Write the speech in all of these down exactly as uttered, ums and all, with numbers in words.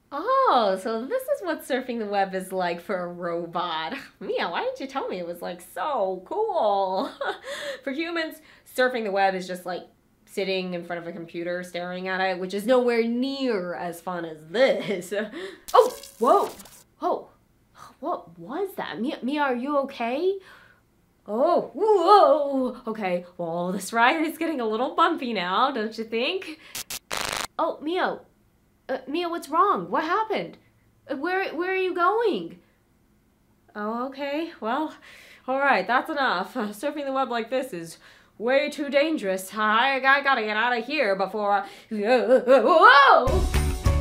Oh, so this is what surfing the web is like for a robot. Mia, why didn't you tell me it was like so cool? For humans, surfing the web is just like sitting in front of a computer staring at it, which is nowhere near as fun as this. Oh, whoa, whoa, what was that? Mia, Mia, are you okay? Oh, whoa, okay. Well, this ride is getting a little bumpy now, don't you think? Oh, Mia, uh, Mia, what's wrong? What happened? Uh, Where where are you going? Oh, okay. Well, all right. That's enough. Uh, surfing the web like this is way too dangerous. I, I gotta get out of here before. I... Whoa!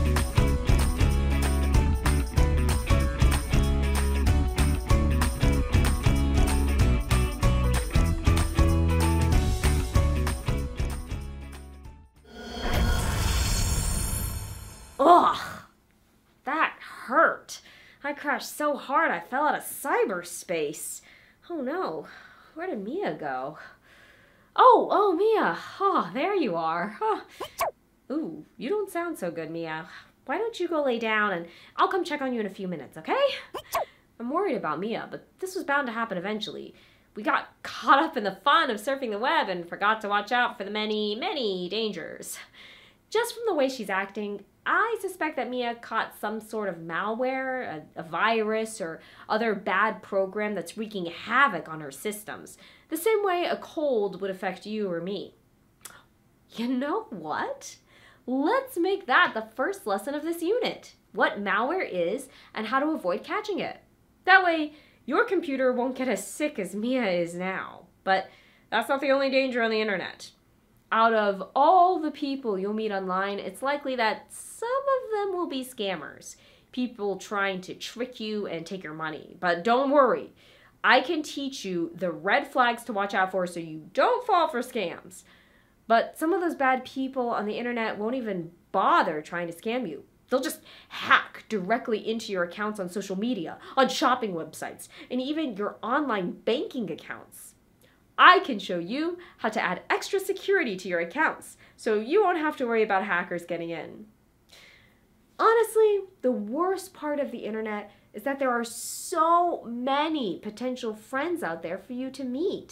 Ugh, that hurt. I crashed so hard I fell out of cyberspace. Oh no, where did Mia go? Oh, oh, Mia. Oh, there you are. Huh. Ooh, you don't sound so good, Mia. Why don't you go lay down and I'll come check on you in a few minutes, okay? I'm worried about Mia, but this was bound to happen eventually. We got caught up in the fun of surfing the web and forgot to watch out for the many, many dangers. Just from the way she's acting, I suspect that Mia caught some sort of malware, a, a virus, or other bad program that's wreaking havoc on her systems, the same way a cold would affect you or me. You know what? Let's make that the first lesson of this unit. What malware is and how to avoid catching it. That way, your computer won't get as sick as Mia is now. But that's not the only danger on the internet. Out of all the people you'll meet online, it's likely that some of them will be scammers. People trying to trick you and take your money. But don't worry. I can teach you the red flags to watch out for so you don't fall for scams. But some of those bad people on the internet won't even bother trying to scam you. They'll just hack directly into your accounts on social media, on shopping websites, and even your online banking accounts. I can show you how to add extra security to your accounts so you won't have to worry about hackers getting in. Honestly, the worst part of the internet is that there are so many potential friends out there for you to meet.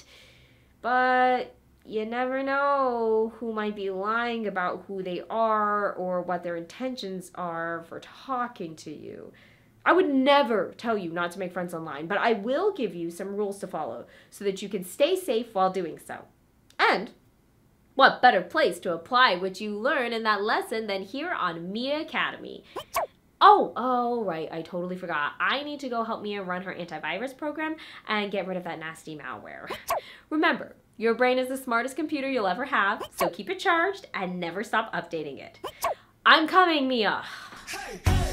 But you never know who might be lying about who they are or what their intentions are for talking to you. I would never tell you not to make friends online, but I will give you some rules to follow so that you can stay safe while doing so. And what better place to apply what you learn in that lesson than here on Mia Academy? Oh, oh, right, I totally forgot. I need to go help Mia run her antivirus program and get rid of that nasty malware. Remember, your brain is the smartest computer you'll ever have, so keep it charged and never stop updating it. I'm coming, Mia. Hey.